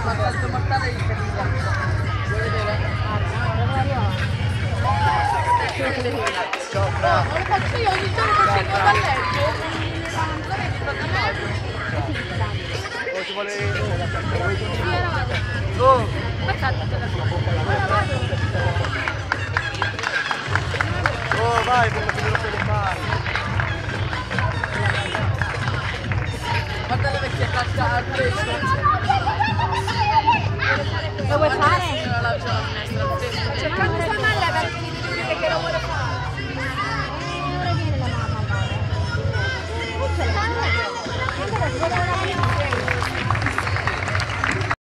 Ma salto mortale di Catania. Vuoi vedere? Ciao, Ma lo faccio io ogni giorno perché il mio balletto non è di fratello. oh, ti vuole... Sì, ora vado. Oh! Aspetta, ora vado. Oh, vai, per la finire per fare. Guarda le vecchie tasca al fresco. Lo vuoi fare? La lascio alla finestra.